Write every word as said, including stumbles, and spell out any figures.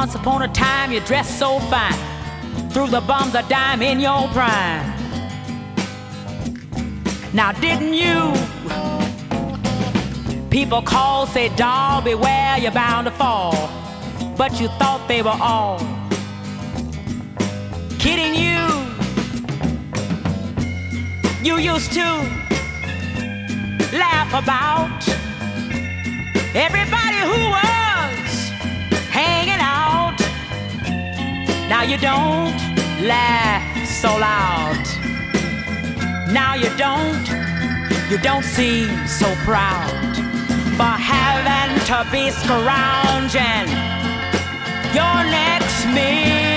Once upon a time you dressed so fine, threw the bums a dime in your prime. Now didn't you? People call, say, doll, beware, you're bound to fall. But you thought they were all kidding you. You used to laugh about everybody who was hanging out. Now you don't laugh so loud. Now you don't, you don't seem so proud for having to be scrounging your next meal.